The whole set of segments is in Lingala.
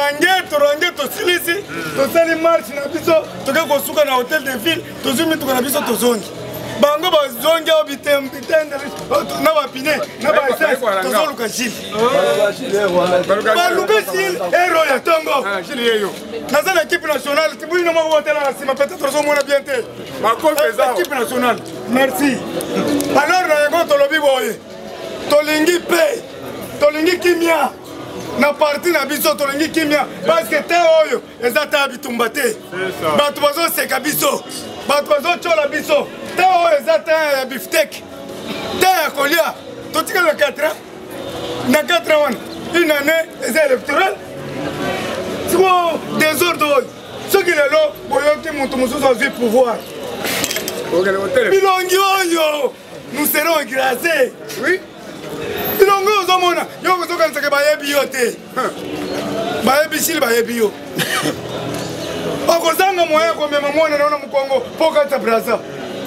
torange tosilisi tosali marche na biso toke kosuka na hôtel de ville tozwi mituka na biso tozongi bango bazongi ao bitende na bapine na baessence tozoluka jile baluka jile ero ya tongo naza na équipe nationale tibulino moko botela na nsima peut-être ozomona bien te équipe nationale merci alors na yango tolobi boye tolingi pe tolingi kimia na parti na biso tolingi kimia parce que te oyo eza ta bitumba te bato bazoseka biso bato bazotyola biso te oyo eza te ya biftek te ya kolia totikala 4 ans na 4 ans wana une année eza électorale siko désordre oyo soki lelo boyoki moto mosusu azwi pouvoir bilongi oyo nous serons écrasés bilongo ozomona yo kozokanisaka bayebi yo te bayebi sili bayebi yo okozanga moyen komema mwana naona mokongo mpo kata braza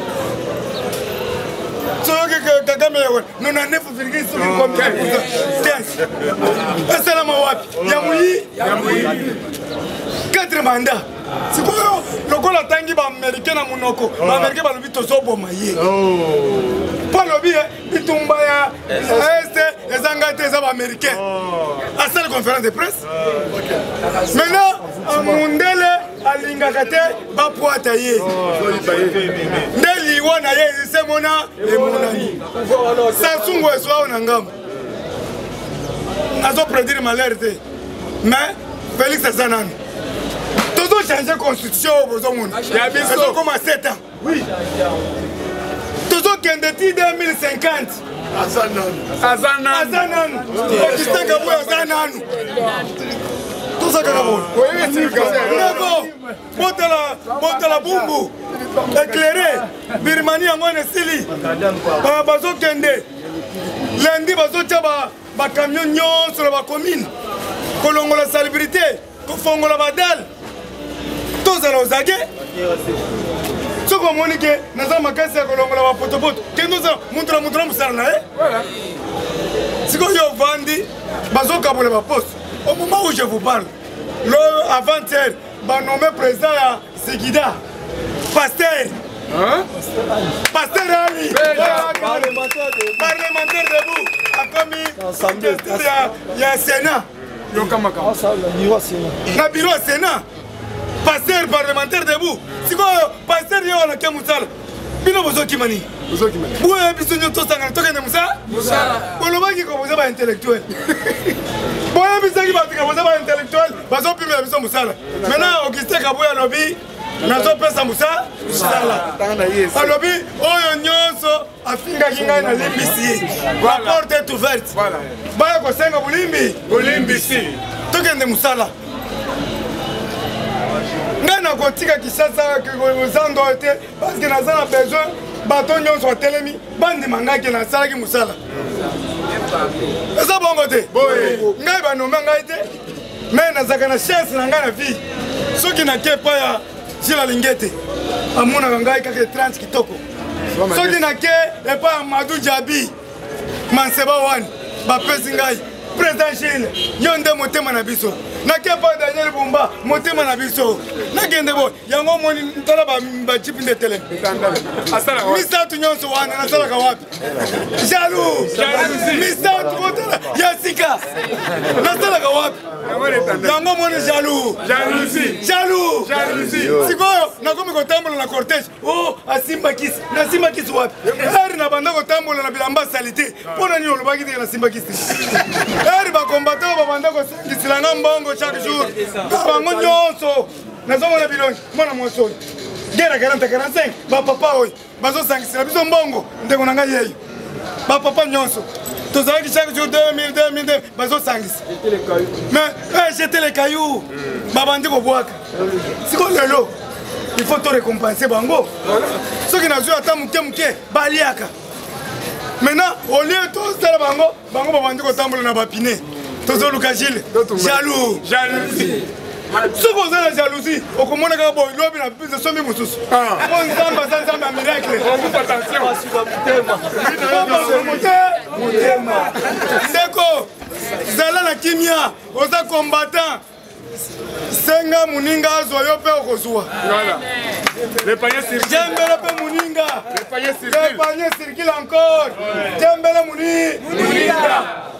soki kagame yawe 99,15 esalama wapi ya muyi 4 manda sikoyo lokola tangi baamerikain na monoko baamerikain balobi tozoboma ye mpo alobi bitumba ya este ezanga te eza baaméricain asali conférence de presse maintenant amundele alingaka te bapwata ye nde liwa na ye esemona emonani sasungu eswao na ngambo azopredire malheur te mais félix aza nanu tozochange constitution oyo bozomona ezokoma 7 ans tozokende ti 2050 aza nanu augustin kaboy aza nanu tozakaka bona ndeko botala bumbu éclairé birmanie yango wana esili bazokende lundi bazotya bacamion nyonso na bacommune kolongola salubrité kofongola badale tozala ozage soki omoni ke naza makasi ya kolongola bapotopoto kende ozala muntu na muntu na mosala na ye sikoyo yo ovandi bazokabola baposte au moment où je vous parle avant-hier banommé président ya Segida Pasteur Ali parlementaire debout akomi ya Sénat na bureau ya Sénat Pasteur parlementaire debout sikoyo Pasteur yo wana ke mosala bino bozokima nini boye biso nyo tosangana tokende mosala olobaki koboza baintellectuel boye bisaki bato koboza baintellectuel bazopimela biso mosala maintenant Augustin Kaboy alobi nazopesa mosala alobi oyo nyonso afingaki ngai na limbisi ye la porte est ouverte baya kosenga bolimbisi tokende mosala ngai nakotika Kinshasa kozando oyo te parce que naza na besoin bato nyonso batelemi bandima ngai ke nasalaki mosala eza bongo te ngai banome ngai te mais nazalaka na chance na ngai na vie soki nake epai ya jila lingete amonaka ngai kaka 30 kitoko soki nake epai ya Madou Djabi manseba wani bapesi ngai président Gilles yo nde motema na biso nake epai Daniel Bumba motema na biso nakende boy yango moni ntala bajipi nde telemi misatu nyonso wana nasalaka wapi jaloux misatu kotala ya sika nasalaka wapi yango moni jaloux sikoyo nakomi kotambola na cortège o asimba kisi wapi eri na banda kotambola na bilamba salite mpona nini olobaki teke nasimba kisi eri bakombatant babanda kosangisilanga mbongo chaque jour bango nyonso nazomona bilongi mwana mwasi oyo gera 40-45 bapapa oyo bazosangisila biso mbongo ndeko na ngai yeyo bapapa nyonso tozalaki chaque jour 2000 bazosangisa mais jete le caillou babandi kobwaka siko lelo il faut to récompenser bango soki nazwi ata moke baliaka maintenant au lieu tosala bango babandi kotambola na bapine tozoluka Gilles jaloux soki oza na jalousie okomonaka boy lobi na biso sombi mosusu po nzambe aza nzambe ya miracle motema ndeko zala na kimia oza combattant senga muninga azwa yo pe okozwa. Voilà. Le panier circule. Djembele pe muninga. Le panier Le circule. panier circule encore. Djembele muninga.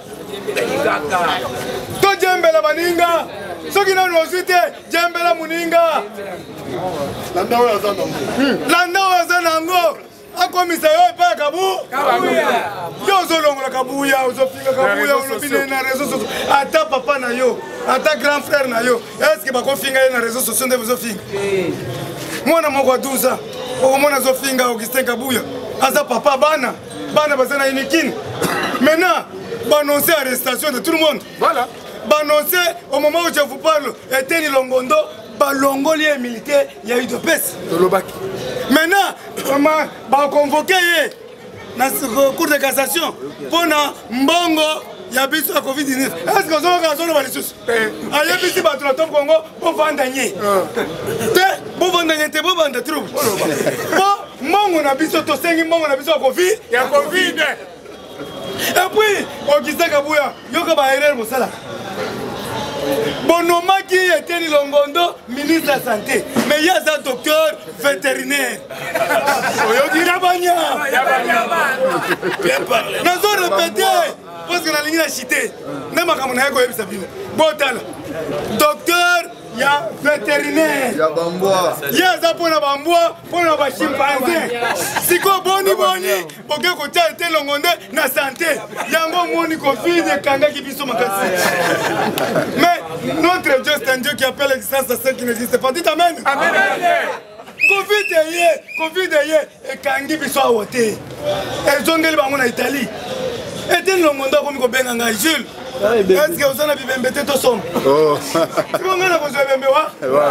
To djembele baninga. Soki na nozite djembele muninga. Landa oyo aza nango. Akomisa yo epa kabuya. Yo ozolongola kabuya, ozofinga kabuya, olobine na réseaux sociaux. Ata papa na yo, ata grand frère na yo. Est-ce que bakofinga ye na réseaux sociaux nde bozofinga? Mwana moko 12 ans, okomona azofinga Augustin Kabuya. Aza papa bana baza na inikini. Maintenant, baannoncer arrestation de tout le monde. Voilà. Baannoncer au moment où je vous parle, Etienne Longondo, balongoli et militaire, il y a eu de peste. Maintenant, on convoqué dans la cour de cassation pour mbongo ya biso ya Covid-19. Est-ce que vous avez un ressources? Aïe, ici, le top Congo, pour vendre gagner. Pour vendre gagner, pour vendre des troubles. Mbongo na biso, to sengi mbongo na biso ya Covid. Il y a Covid. Et puis, Augustin Kabuya, yoka ba erreur mosala. Bonomaki Etienne Longondo, ministre de la Santé. Mais il y a un docteur vétérinaire. Il y a Banya. Nous avons répété. Parce que la ligne a chité. Docteur, il y a vétérinaire. Il y a bambois. Il y a zapona bambois pour la chimpanzé. Si vous boni boni, pour que vous ayez Longondo na santé. Il y a un moni Covid et Kanga qui vit sur ma casse. Mais notre Dieu, c'est un Dieu qui appelle l'existence à ceux qui n'existent pas. Dites Amen. Amen. Covid et Kangi biso a voté. Et Zongeli bango na Italie. Et tel Longondo comme ko benga ngai Jules. Est-ce que vous en avez bembete to somme? Oh. Si vous ngana ko zo bembe wa?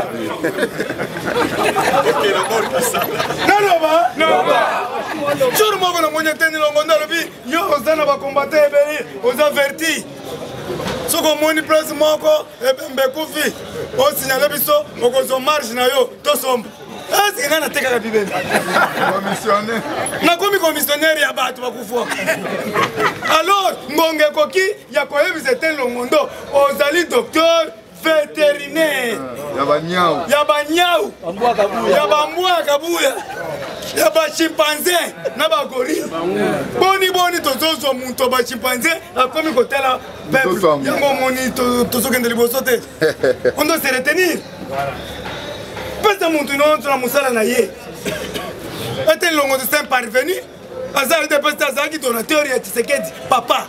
Non. Jour moko na monya Etienne Longondo lobi yo ozana ba combattre ebeli, aux avertis. Si vous avez une place, vous avez signalé que marche na yo, to sombe. Est-ce que vous avez un Bible? Commissionnaire. Je suis commissionnaire ya batu bakufwa. Alors, Mbonge Koki, il y a quand même Etienne Longondo, ozali docteur vétérinaire. Yabanyau. Yabambua Kabuya. Il y a des chimpanzés, des gorilles. Boni, tozozo muntu ba chimpanzé, comme côté là, peuple. Il y a un moni tozo kende libosote. On doit se retenir. Parce que muntu non sur la musala na ye. Etienne Longondo c'est parvenu. Azali de peste azali donateur ya Tshisekedi papa.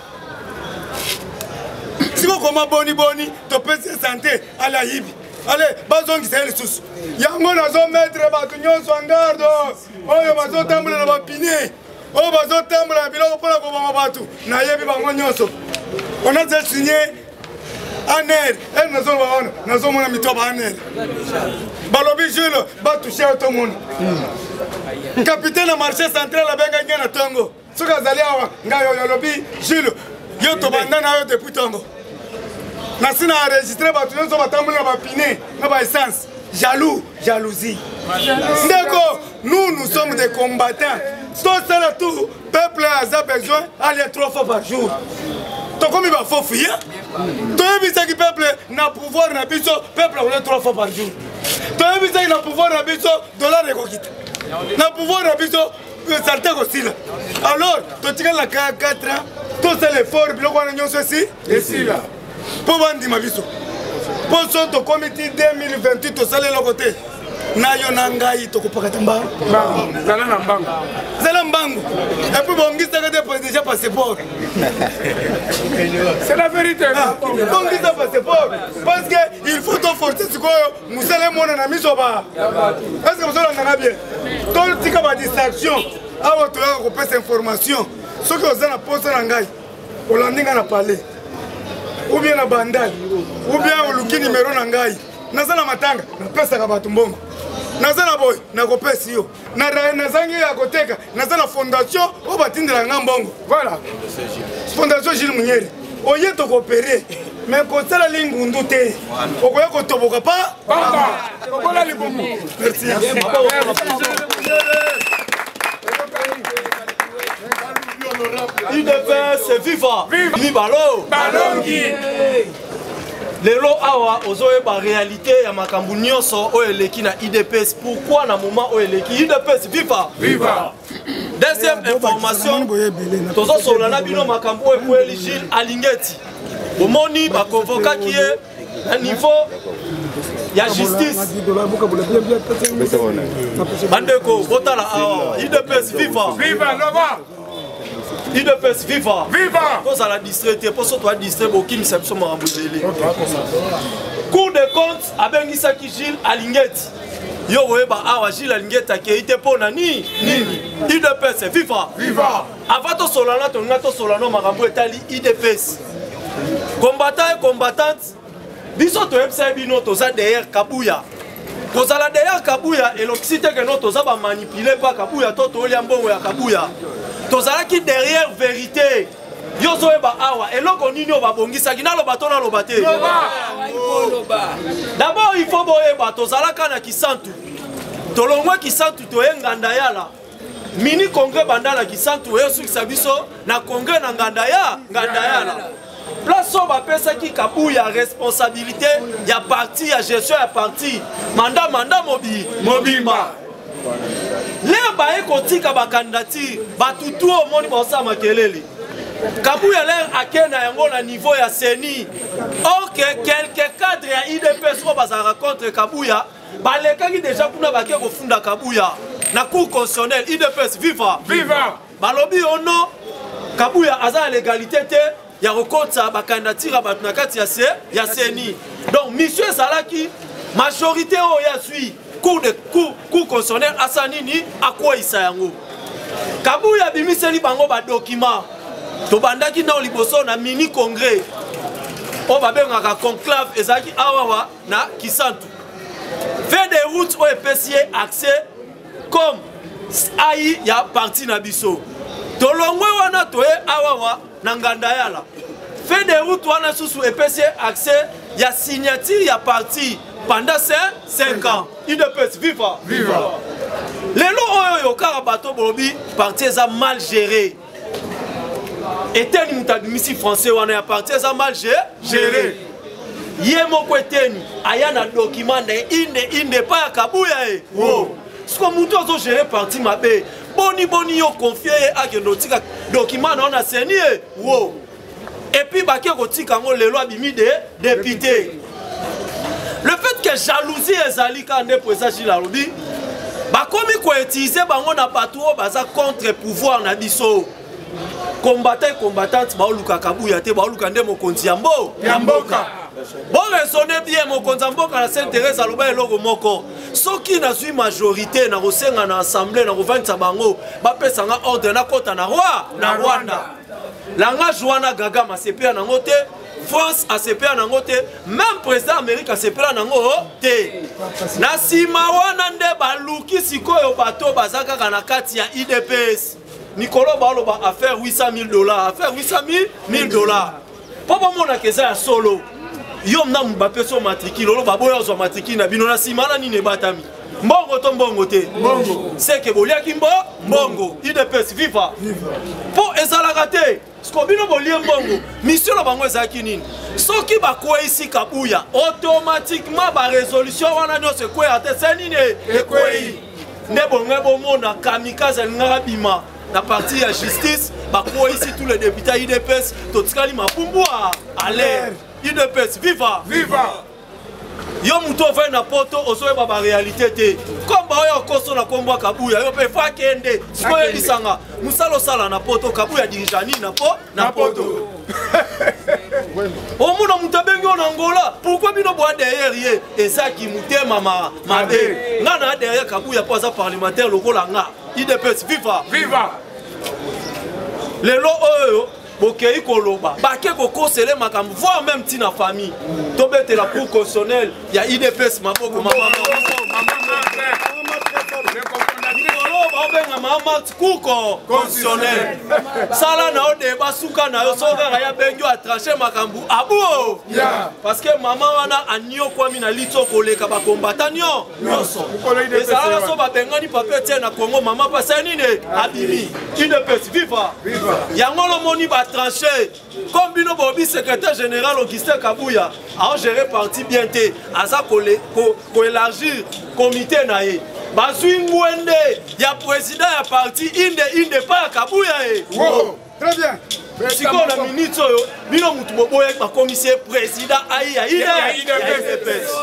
Si vous comment boni, to peste santé à la hibi. Allez, bazongi c'est les sous. Yango nazo mettre batu nyonso en garde. Oyo bazo tambola na bapine. Oyo bazo tambola na biloko pona ko bama batu. Na yebi bango nyonso. On a déjà signé un air. Elle nazo mona mitoba un air. Balobi Jules, ba toucher tout le monde. Capitaine na marché central la benga ngena tongo. Soka zali awa ngayo lobi Jules. Yo to bandana yo depuis tongo. Nasina enregistré batu nyonso batambola na bapine, na ba essence. Jalousie. D'accord, nous sommes des combattants. Tout ça, tout peuple a besoin d'aller 3 fois par jour. Donc, comme il va faut fuir, tout le peuple n'a pouvoir, peuple a 3 fois par jour. Tout le monde n'a pouvoir, dollar de coquille. N'a pouvoir, salté aussi. Alors, tu as la 4 ans, tout c'est l'effort, puis on a ceci, ici là. Pour vendre ma vie. Pour ce comité 2028, tu salé le côté. Nayo nangai to kopaka mbango. Zala na mbango. Zala mbango. Et puis bon ngisa ka déjà passeport. C'est la vérité. Bon ngisa passeport parce que il faut te forcer ce que musala mona na miso ba. Est-ce que vous allez na bien? Tout tika ba distraction. Awa to ko pesa information. Ce que vous allez poser na ngai. Olandinga na parler. Ou bien na bandali. Ou bien oluki numéro na ngai. Nazala matanga na pesa ka batu mbongo. Nazala boy na kopesi yo. Na nazangi ya koteka, nazala fondation o batindela ngambongo. Voilà. Fondation Gilles Munyeri. Oye to coopérer. Mais ko sala lingundu te. Okoya ko toboka pa? Pamba. Okola libumu. Merci. UDPS viva. Viva l'eau. Balongi. lelo awa ozoyeba réalité ya makambo nyonso oyo eleki na IDPS. Pourquoi na moment oyo eleki IDPS viva viva. Deuxième information, tozo solana bino makambo oyo po Gilles Alingeti omoni ba convoqué qui est à niveau ya justice bandeko botala awa IDPS viva Viva Nova. IDPS viva Viva. Pose à la distraite, pose toi distraire au Kim Samson Marambouzelé. Cour des comptes abengisa ki Gilles Alingeti. Yo weba awa Gilles Alingeti qui était pour nani nini. IDPS viva Viva. Avant to solana to ngato solano makambo etali IDPS. Combattant et combattante biso to ebisa bino toza derrière Kabuya. Kozala derrière Kabuya et l'oxyte que nous toza ba manipuler pas Kabuya to to liambongo ya Kabuya. Tozala qui derrière vérité. Yozo eba awa eloko nini obabongisa kina lo batona lo bate. D'abord il faut boyeba tozala kana kisantu. Tolongwa kisantu to enganda yala. Mini congrès bandala kisantu e sukisa biso na congrès na nganda yala. Place on va penser qui Kabuya responsabilité ya parti ya gestion ya parti mandat mobimba. Les baïs kotika ba candidature batutu au monde bossa makelele. Kabuya l'air à Kenya yango na niveau ya CENI. Or que quelques cadres ya IDPS ko bazara contre Kabuya, baleka ki déjà kuna baké ko funda Kabuya na cour constitutionnelle IDPS viva Viva. Balobi ono Kabuya aza légalité te ya rekota ba candidature ba na kati ya CENI. Donc monsieur Salaki majorité o ya suit cour constitutionnel asanini akwa isayango. Kabuya bimiseli bango ba document. To bandaki na liboso na mini congrès. O ba benga conclave ezaki awawa na Kisantu. Fait des routes au EPCA accès comme AI ya parti na biso. Tolongwe wana toe awawa na ngandayala. Fait des routes wana susu EPCA accès ya signature ya parti pendant 5 ans. IDPS viva Viva. Lelo oyo yokara bato bolobi parti eza mal géré. Eteni mutabimisi français wana ya parti eza mal géré. Yemo kweteni ayana document inde pa ya Kabuya e. Wow. Siko mutu azo gérer parti mabe. Boni yo confier a ke notika document na ona seni e. Wow. Et puis baké kotika ngo lelo abimi de député. Le fait que jalousie ezali kande président Gilles Alobi bakomi ko utiliser bango na bato baza contre pouvoir na biso. Combattante baoluka Kabuya te baoluka nde mokonzi ya mboka. Bon raisonner bien mokonzi ya mboka na s'intéresse aloba eloko moko. Soki na zui majorité na kosenga na assemblée na kovandisa bango bapesanga ordre na kota na Rwanda. Langa Joana Gaga masepea nango te. France a CPA nango te, même président Amérique a CPA nango te. Na sima wana nde baluki sikoyo bato bazaka kana kati ya IDPS. Nicolas Baloba a fait $800,000, a fait $800,000. Papa mona keza ya solo. Yom na Mbappé so matriki, lolo baboya zo matriki na bino na sima na nini batami. Mbongo to mbongo te. Mbongo. C'est que bolia kimbo mbongo. IDPS viva. Po ezalaka te. Skobino bolie mbongo. Mission la bango ezaki nini? Soki bakwe isi Kabuya, automatiquement ba résolution wana nyose kwe ate senine ekwe. Ne bonga bomona kamikaze ngabima na parti ya justice bakwe isi tous les députés IDPS totikali mapumbwa alerte. IDPS viva Viva. Yo muto va na poto ozoyeba ba réalité te. Komba oyo koso na komba Kabuya yo pe fa kende. Sikoye lisanga musalo sala na poto Kabuya dirijani na poto. Omuna mutabengi on Angola. Pourquoi bino boa derrière ye ezaki mutema mabe. Ngana derrière Kabuya poza parlementaire lokola nga. IDPS viva Viva. Lelo oyo Bokei Koloba, Baké Koko Sele Makam, voire même Tina famille. Tobete la cour constitutionnelle, il y a IDPS Maboko, maman. babenga mama cour constitutionnel sala na o débat suka na yo soka ya bengi a trancher makambu abu parce que mama wana anio kwami na lito koleka ba combattant nyonso et ça so ba bengani papier tie na Congo mama pasa nini abimi UDPS viva yango lo moni ba trancher comme bino bobi secrétaire général Augustin Kabuya a géré parti bien té aza ko élargir comité na ye bazui ngwende ya président ya parti inde pa Kabuya très bien siko na minute oyo bino mutu boboye ba commissaire président ayi ya UDPS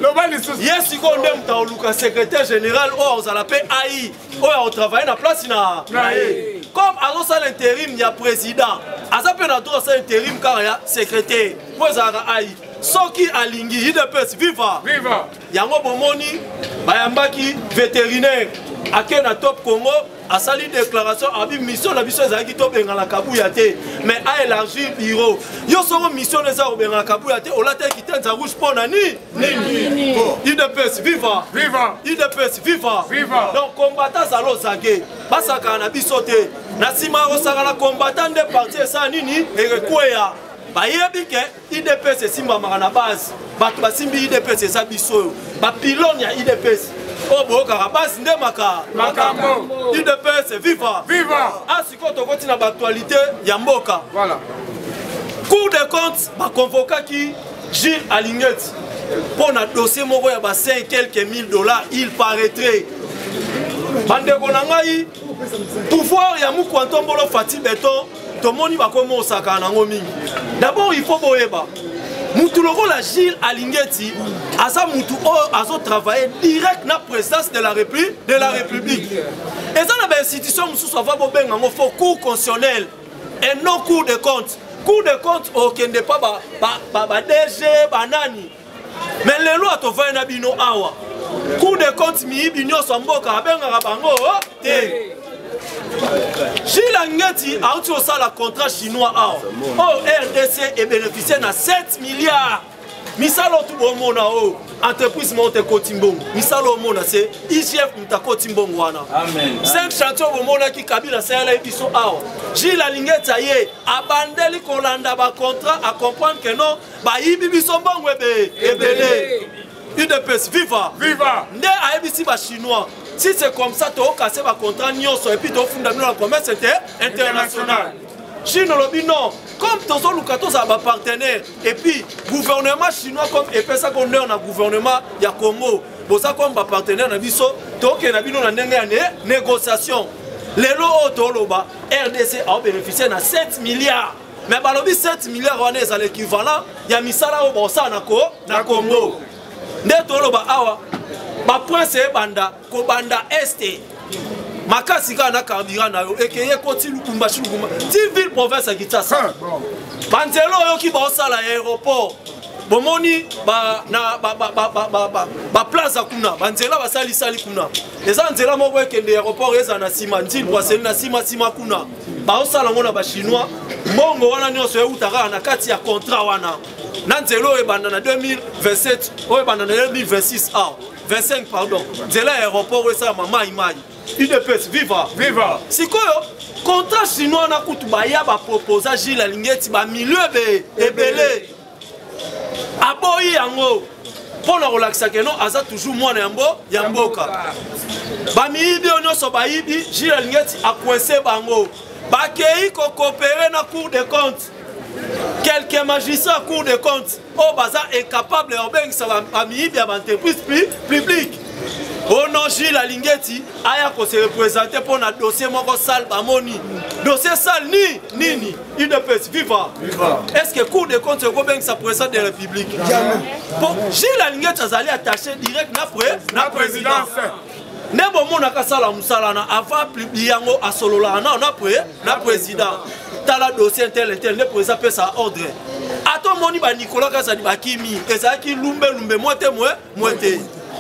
yes siko nde muta oluka secrétaire général o ozala pe ayi o travailler na place na comme azo l'intérim ya président aza pe na droit sa intérim car ya secrétaire po ezalaka ayi soki alingi UDPS viva yango bomoni bayambaki vétérinaire ake na Top Congo asali déclaration abi mission na biso ezalaki to bengala Kabuya te mais a élargir bureau yo soko mission eza ko bengala Kabuya te olata kitenza rouge pona nini UDPS viva UDPS viva donc combattant zalo zage basaka na biso te na sima osaka na combattant de parti esa nini erekweya bayebi ke UDPS esimbamaka na base bato basimbi UDPS eza biso bapilone ya UDPS o bokaka base nde makambo UDPS viva asiko tokoti na baaktualité ya mboka Cour des comptes baconvokaki Gilles Alingeti mpo na dossier moko ya ba 5 quelques mille dollars il paraîtrait bandeko na ngai pouvoir ya Mukwantombolo Fati Beton tomoni bakomi osaka nango mingi d'abord il faut boyeba mutu lokola Gilles Alingeti aza mutu oyo azo travailler direct na présidence de la République eza na bainstitution mosusu ava bobenga ngo fo cour constitutionnelle et non cour de compte okende pa ba DG banani mais lelo atovai na bino awa cour de compte miyibi nyonso mboka abengaka bango te Gilles Alingeti a eu un contrat chinois au RDC et bénéficié de 7 milliards. Misalo tout bon mona entreprise monte Kotimbong. Misalo mona c'est IGF muta Kotimbong wana. Amen. 5 chantiers au mona qui Kabila sala biso awa. Gilles Alingeti aye abandeli kolanda ba contrat à comprendre que non ba yibi biso mbongo ebele. UDPS viva. Nde aebisi ba chinois. Si c'est comme ça, tu as cassé ma contrat et puis tu as fondé le commerce international. Chine lobby non. Comme tu as un partenaire et puis gouvernement chinois comme et puis ça qu'on est dans gouvernement il y a Congo. Pour ça comme partenaire na biso, tu as une négociation. Les lots RDC a bénéficié de 7 milliards. Mais balobi 7 milliards c'est l'équivalent. Il y a misala au bossa na Congo. Ndetoloba awa. Ba point c'est banda ko banda este makasi kana carburant na yo ekeye koti lukumba shuluma ti ville province ya Kinshasa banzelo yo ki ba osala aéroport bomoni ba na ba plaza kuna banzela basali kuna eza nzela moko ekende aéroport eza na sima ndil boiseli na sima kuna ba osala ngona ba chinois mbongo wana nyonso eutaka na kati ya contrat wana na nzelo ebanda na 2027 oyo ebanda na 2026 25 pardon. C'est l'aéroport où ça maman imai. UDPS viva. Sikoyo contrat chinois na kutubaya ba proposer Gilles Alingeti ba milieu ebele. Aboyi yango. Pour la relaxer que non aza toujours moi ya mboka. Ba miyibi onyoso ba yibi Gilles Alingeti a coincé bango. Ba kei ko coopérer na Cour des comptes. Quelques magistrats à Cour des comptes au bazar incapable de ça va bien entreprise publique. Au nom Gilles Alingeti aya ko se représenter pour un dossier moko sale bamoni. Dossier sale ni UDPS viva. Est-ce que Cour des comptes ko ça président de la République? Pour Gilles Alingeti azali attaché direct na présidence. Nebo mona kasala musala na avant publier ngo asolola na président. Tala dossier tel le président peut sa ordre. Ato moni ba Nicolas Kazadi bakimi ezaki lumbe moite.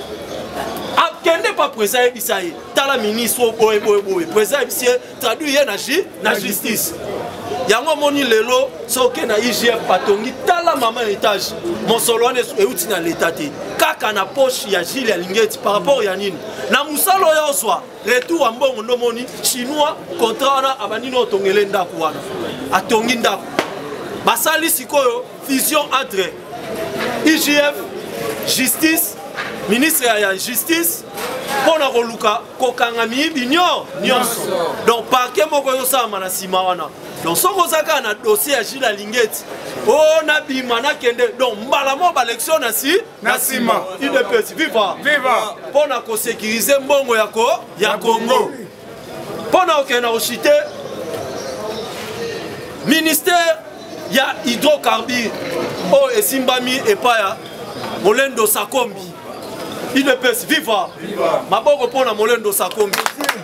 Akende pas président bisaye. Tala ministre boy président bisaye traduit na justice. yango moni lelo soke na IGF patongi tala mama étage mosolo wana euti na l'état te kaka na poche ya Gilles ya Lingeti par rapport ya nini na musalo ya oswa retour à mbongo ndo moni chinois contrat wana abanini otongele ndako wana atongi ndako basali sikoyo fusion entre IGF justice ministre ya justice pona koluka kokanga miyibi nyonso donc parquet moko yosama na sima wana donc soko zaka na dossier ya Gilles Lingeti oh na bima na kende donc mbala mo ba élection na sima IDPS viva pona ko sécuriser mbongo ya Congo pona okena oshite ministère ya hydrocarbures oh esimbami epaya Molendo Sakombi IDPS viva maboko pona Molendo Sakombi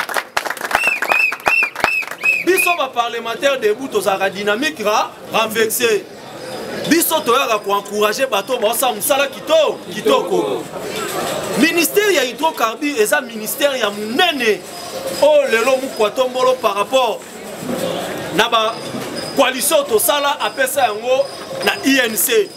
biso ba parlementaire debout tozaka dynamique renversé biso toyaka ko encourager bato ba sa musala kitoko ministère ya hydrocarbures eza ministère ya munene oh lelo mukwatombolo par rapport na ba coalition tosala apesa yango na INC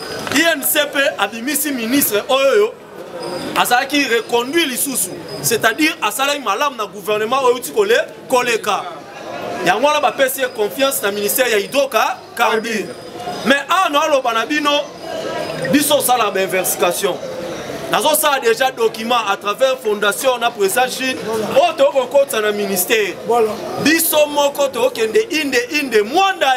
pe abimisi ministre oyo azalaki reconduit lisusu c'est-à-dire asalaki malamu na gouvernement oyo tikole koleka yango wana bapesi confiance na ministère ya hydrocarbures mais ano aloba na bino biso osala ba investigation nazosala déjà document à travers fondation na président Chine oyo tokokotisa na ministère biso moko tokende inde mwanda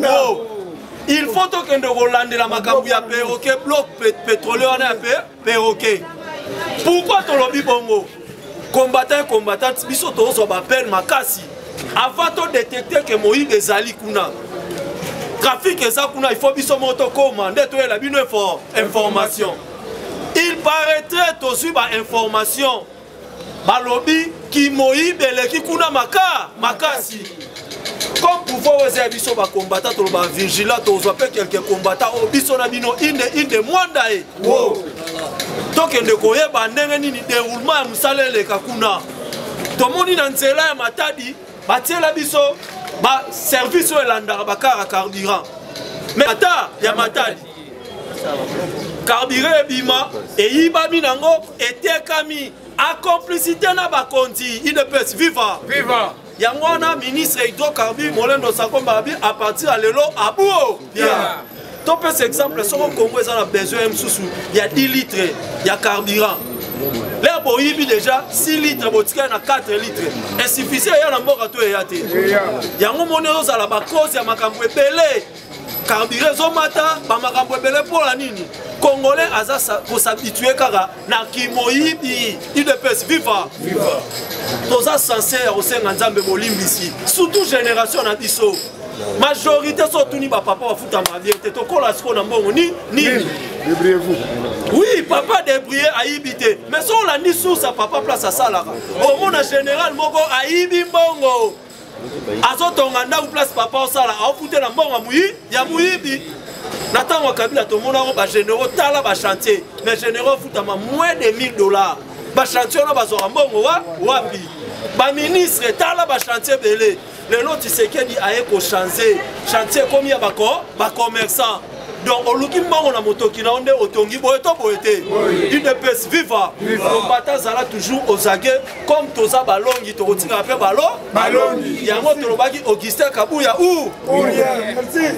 il faut tokende kolandela makambo ya perroquet bloc pétrolier wana ya perroquet pourquoi tolobi bongo combattant biso tozwa bapele makasi avant to détecter que moyibi ezali kuna trafic eza kuna il faut biso moko tokoma nde toyela bino information il paraîtrait tozwi ba information balobi ki moyibi eleki kuna makasi comme pouvoir oser biso ba combattant to ba vigilant tozwa pe quelques combattants o biso na bino inde mwanda tokende koyeba ndenge nini déroulement ya musala eleka kuna tomoni na nzela ya Matadi batiela biso ba service oyo elandaka bakara carburant mais ata ya Matadi carburant ebima eyibami nango etekami a complicité na bakonzi IDPS viva yango wana ministre hydrocarbures Molendo Sakombi à partir ya lelo abuo to pesa exemple soko Congo eza na besoin msusu ya 10 litres ya carburant là boyibi déjà 6 litres botika na 4 litres insuffisant ya na mboka to ya te yango monero za la ba cause ya makambo ebele carburant zomata ba makambo ebele pour la nini congolais aza ko s'habituer kaka na kimoyibi IDPS viva toza sincère au sein nzambe bolimbisi surtout génération na biso majorité surtout ni ba papa bafuta ma vérité to kola siko na mbongo ni débrouillez-vous oui papa débrouiller aibité mais so la ni sous sa papa place à sala au monde général moko aibi mbongo azotonga nda place papa osala afuta na mbongo ya muyibi natango kabila to mona ba généraux tala ba chantier mais généraux futa ma moins de $1000 ba chantier na bazora mbongo wapi ba ministre tala ba chantier belé les lots Tshisekedi aye ko changer chantier comme ya ba commerçant donc oluki mbongo na motoki na onde otongi boyete IDPS viva combattant zala toujours aux aguets comme toza balongi to kotika pe balongi yango tolobaki Augustin Kabuya merci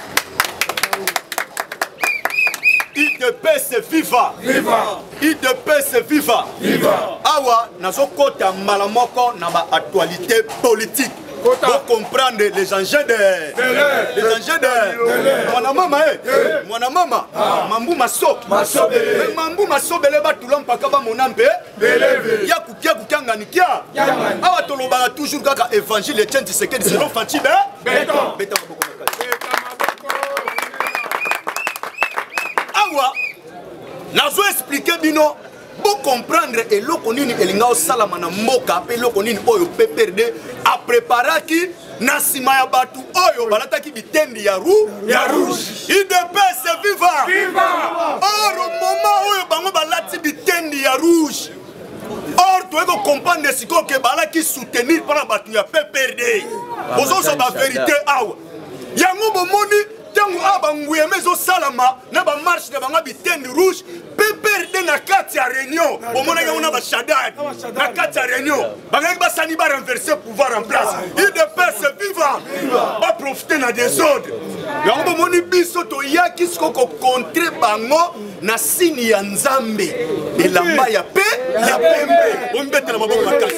IDPS viva IDPS viva awa nazokota mbala moko na ba actualité politique pour comprendre les enjeux de mwana mama mambu masobele batula mpaka bamonampe ya kukia kukianganikia awa tolobaka toujours kaka évangile Etienne Tshisekedi selon Fanti beta awa nazo expliquer bino pour comprendre eloko nini elinga osalama na mboka pe eloko nini oyo PPRD a préparaki na sima ya batu oyo balataki bitendi ya rouge IDPS viva or moment oyo bango balati bitendi ya rouge or toyeko comprendre sikoyo ke balaki soutenir mpona bato ya PPRD bozosa baverité awa yango bomoni ntango awa banguyeme ezosalama na bamarshe na bango bitende rouge PPRD na kati ya réunion omonaki yango na bashadad na kati ya réunion bangaki basani barenverse pouvoir en place UDPS viva baprofite na désordre yango bomoni biso toyaki siko kokontre bango na sini ya nzambe elamba ya pe ya pembe ombetela maboko makasi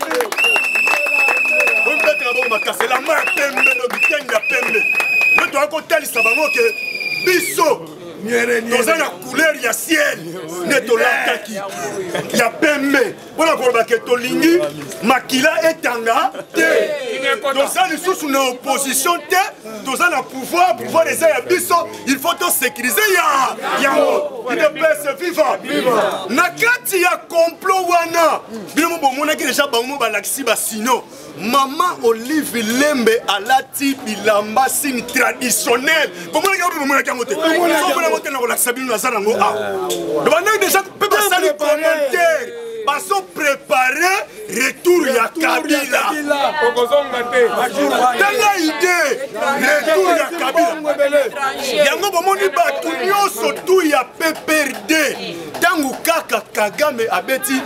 ombetela maboko makasi elamba ya pembe no bitenge ya pembe nde toakotalisa bango ke biso toza na couleur ya ciel nde tolataki ya pembe mpona koloba ke tolingi makila etanga te toza lisusu na opposition te toza na pouvoir eza ya biso il faut tosécurize yango UDPS viva na kati ya complot wana bino mo bomonaki deja bango balakisi basino Mama Olive Lembe alati bilamba signe traditionnel. Comment les gars déjà commentaire. Passons préparer retour ya Kabila. Tala idée retour ya Kabila. Yango bomoni batu nyonso tu ya PPRD. Tangu kaka Kagame abeti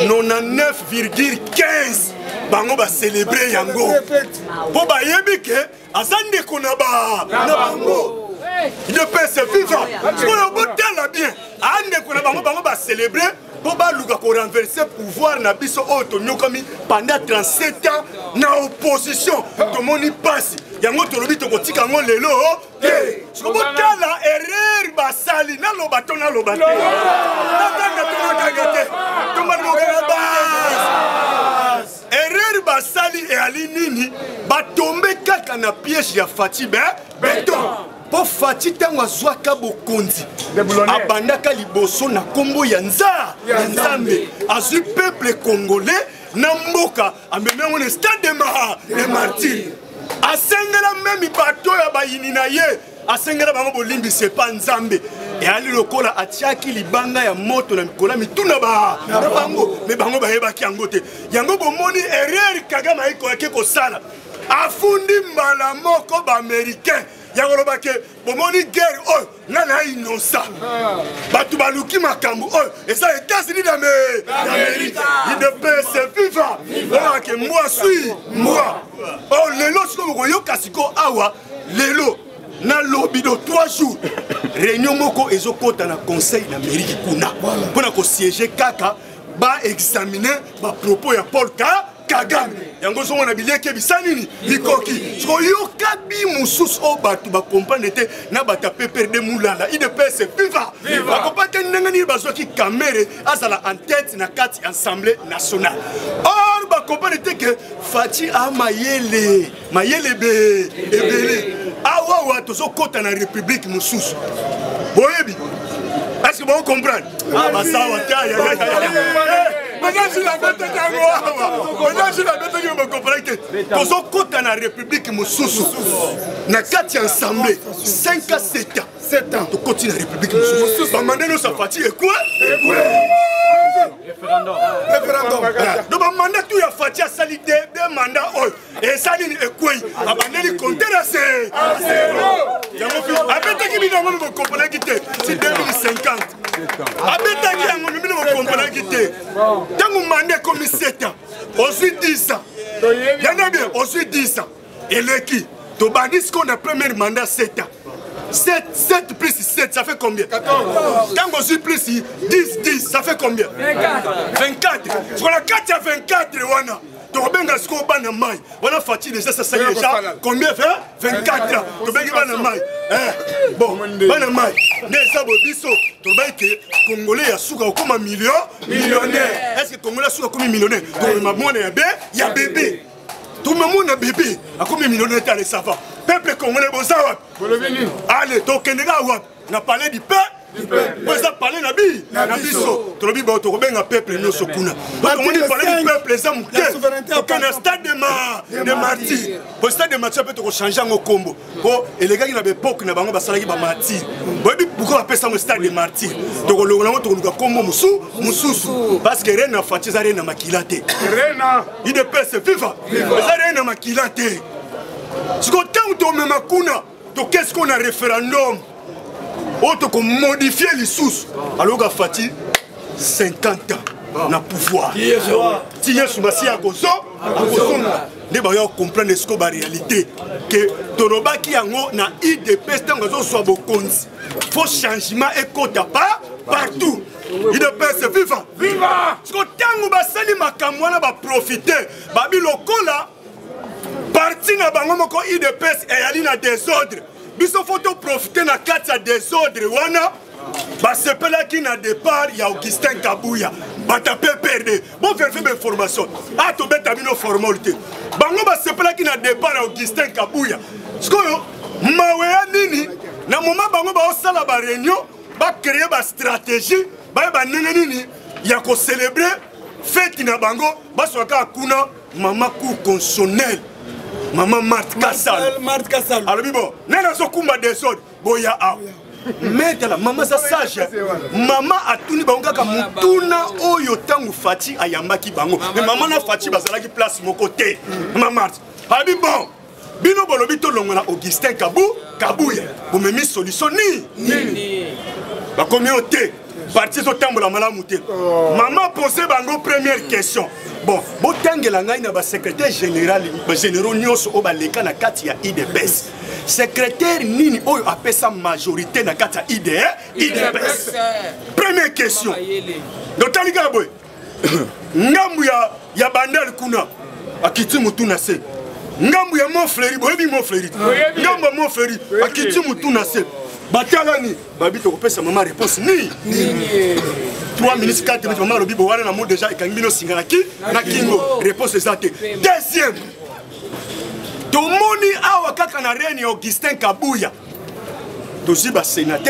99,15. Bango ba célébrer yango. Po ba yebi ke azande kona bango. UDPS vivant. Pour botela bien. Ande kona bango ba célébrer. Po ba luka ko renverser pouvoir na biso auto nyokomi pendant 37 ans na opposition. Tomoni passe. Yango tolobi to kotika ngo lelo. Ko botela erreur basali na lobato na lobato. Na tanga to Tomba mo erreur basali et alinini batombe kaka na piège ya Fati beton po Fati tango azwaka bokonzi abandaka liboso na kombo ya nzambe azwi peuple congolais na mboka ameme le stade de martyrs asengela même bato ya bayini na ye asengela bango bolimbi c'est pas nzambe et ali lokola atiaki libanga ya moto na mikola mituna bango me bango bayebaki yango te yango bomoni erreur Kagame ayikoki kosala afundi mbala moko ba américain yango lobake bomoni guerre oyo nana innocent batu baluki makambo oyo eza États-Unis d'Amérique UDPS viva olake moi suis moi oh lelo siko bokoyoka siko awa lelo na lobby de 3 jours réunion moko ezokota na conseil d'Amérique kuna pona ko siéger kaka ba examiner ba propos ya Paul Kagame yango zo na bileke bisanini bikoki so yoka bi mususu o batu ba comprendre te na bata PPRD mulala UDPS viva ba comprendre ndengani bazwaki kamere azala en tête na kati assemblée nationale or ba comprendre te que Fati a mayele be ebele awa tozo kota na république mususu boyebi est-ce que vous comprenez ah bah ça wa maintenant la bête vous comprenez que tozo kota na république mususu na kati ensemble 5 à 7 ans to continue la république mususu ba mandeno sa Fati et quoi référendum donc ba mandat tout ya Fati a sali des mandats et ça ni ekwei abandeli compter à c'est abetaki bino ngo vous comprenez que c'est 2050 abetaki yango bino vous comprenez que tango mandat comme 7 ans aussi 10 ans yana bien aussi 10 ans et l'équipe to bandi ce qu'on a premier mandat 7 ans 7 plus 7, ça fait combien? 14. Quand on plus 10, ça fait combien? 24. Sur la 4, il y a 24. Tu as bien ce qu'on a dans maille. Voilà, Fati, déjà, ça c'est déjà. Combien fait? 24. Tu as bien dans maille. Bon, dans maille. Mais ça, Bisso, tu as bien que Congolais, il y a souka comme un millionnaire. Est-ce que Congolais, souka comme un millionnaire? Il y a bébé. Tout le monde a bébé. À combien de millionnaires ça va? Peuple congolais, bon ça va. Allez, donc Kenega n'a parlé du peuple Moi ça parler na biso tolobi ba to benga peuple nyoso kuna ba moni parler du peuple ça muke aucun stade de martyr au stade de martyr peut to changer ngo kombo po elegaki na époque na bango basalaki ba martyr bobi pourquoi appeler ça un stade de martyr to kolonga ngo to luka kombo mususu parce que rena fatiza rena makilate rena ide pese viva rena makilate ce que tant to mema kuna to qu'est-ce qu'on a référendum autre qu'on modifier les sources alors qu'a Fati 50 ans na pouvoir tiens sous massi à gozo ne ba yo comprendre ce que la réalité que toroba ki yango na IDP tango zo so bokonzi faut changement et kota pas partout IDP c'est viva ce que tango ba sali makamwa na ba profiter ba bi lokola parti na bango moko IDP et ali na désordre biso photo profiter na kati ya désordre wana basepelaki na départ ya Augustin Kabuya batape perdre bon vérifier mes informations a tobeta bino formalité bango basepelaki na départ ya Augustin Kabuya sikoyo maweya nini na moment bango baosala ba réunion ba créer ba stratégie ba nini ya ko célébrer fête na bango basoka kuna mama cour constitutionnelle Maman Marthe Kassal. Alors, bon, nana sokumba désordre. Boya a. Mais la maman ça sage. Maman a tout ni bango ka mutuna oyo tangu Fati ayambaki bango. Mais maman na Fati bazalaki place mon côté. Maman Marthe. Abi bon. Bino bolobi to longo na Augustin Kabuya. Bo memi solution ni. Ba communauté parti so tambola malamu te. Maman posé bango première question. Bon, botangela ngai na ba secrétaire général, ba généraux nyonso o ba leka na kati ya IDPS. Secrétaire nini oyo apesa majorité na kati ya IDPS. Première question. Dotali gaboy. Ngambu ya bandal kuna akiti mutu na se. Ngambu ya Montfleury, boyebi Montfleury. Ngambu Montfleury akiti mutu na se. Batalani babito kopesa mama réponse ni 3 minutes 4 minutes maman lobi bo wana na mo déjà ekangibino singana ki na kingo réponse exacte. Deuxième tomoni awa kaka na reine Augustin Kabuya tozi ba sénateur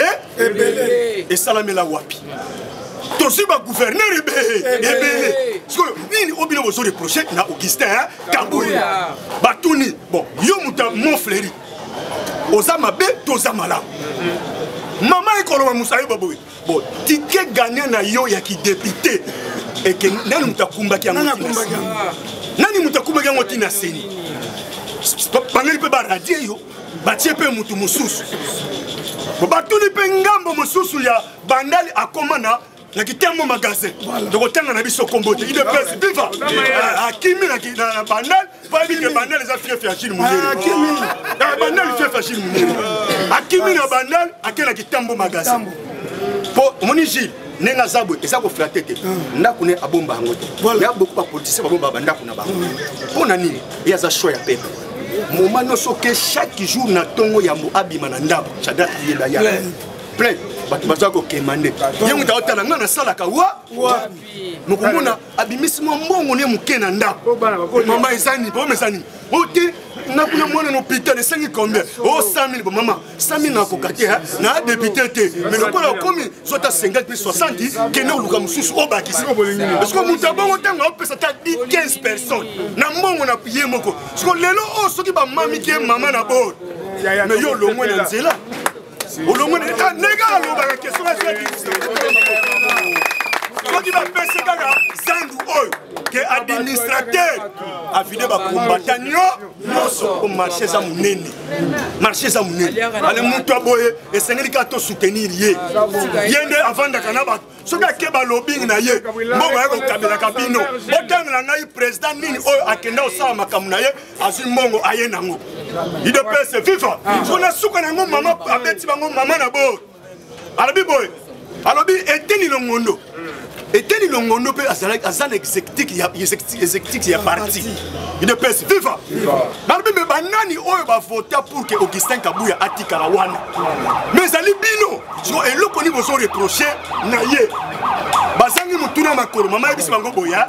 ebele et salamela wapi tozi ba gouverneur ebele parce que nini obino bozo reprocher na Augustin Kabuya batuni bon yo muta Montfleury Osama be tozamala. Maman ekoloba musayi baboui. Bon, ticket gagné na yo ya ki député et que nani mutakumbaki yango. Nani mutakumbaki yango tina seni. Pangeli pe ba radio yo, batie pe mutu mususu. Bo batuni pe ngambo mususu ya bandali akomana na kitembo magasin. Donc tanga na biso kombote. Il est presse viva. Akimi na bandal, va dire que bandal les a fait faire muniri. Akimi. Bandal fait faire muniri. Akimi na bandal akela kitembo magasin. Po moniji nenga zabwe eza ko flatter te. Ndako ne abomba ngo te. Ya beaucoup de politiciens babomba bandako na bango. Pona nini? Ya za choix ya peuple. Moment no soke chaque jour na tongo ya mo abima na ndako. Chada yenda ya. Plein. Batu bazako kemande. Yengu taotala nga na sala ka wapi. Mukumuna abimisi mbongo ne mukena ndako. Mama ezani, bo mesani. Oti na kuna mwana no hôpital 5 combien? Oh 100 000 bon maman, 100 000 na kokate na député te. Mais le kola komi zota 50 plus 60 kene oluka mususu obakisi. Parce que mutabongo tanga opesa ta 15 personnes. Na mbongo na piye moko. Parce que lelo o soki ba mami ke mama na bord. Mais yo lo mwana nzela. Olongo nega aloba la question qui va passer zandu oyo que administrateur a vidé ba combattant nyonso au marché za munene ale muntu aboye esengeli ka to soutenir ye yende avant d'akana ba soka ke ba lobbying na ye mbongo ya ko kabela kabino otangela ngai président nini oyo akenda osala makamu na ye azu mbongo aye nango ide pese viva sona suka nango mama abeti bango mama na bo alabi boy alobi eteni longondo eteni longondo pe azana exécutif ya parti ide pese viva alabi me banani oyo ba voter pour que Augustin Kabuya atika la wana mais ali bino so eloko ni bozo reprocher na ye bazangi mutuna makoro mama ebisi bango boya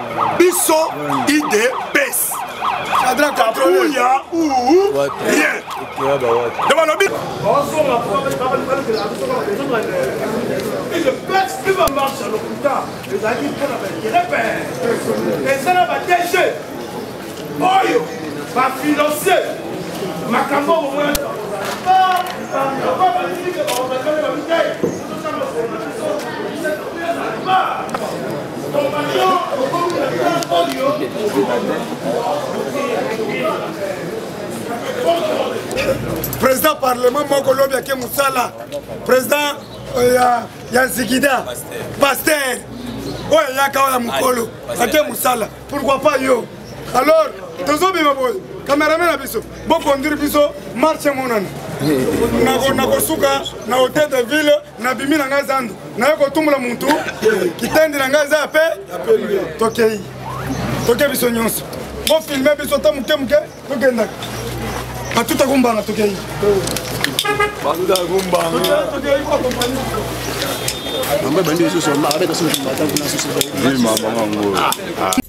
biso ide pese Kabuya ou rien Président Parlement moko lobi ake musala. Président ya Zikida. Pasteur. Ouais, yaka ya mukolo. Ake musala. Pourquoi pas yo? Alors, tozobi maboy. Cameraman na biso. Bo conduire biso marche monana. Nako suka na hôtel de ville na bimi na ngazandu. Na yoko tumula muntu. Kitendi na ngaza pe. Tokei. Tokei biso nyonso. Bo filmer biso tamuke muke. Tokenda. Batuta kumbanga tokei. Batuta kumbanga. Tokei kwa kompani. Mama bandi sio sio, mama benda sio mbata kuna sio. Ni mama wangu.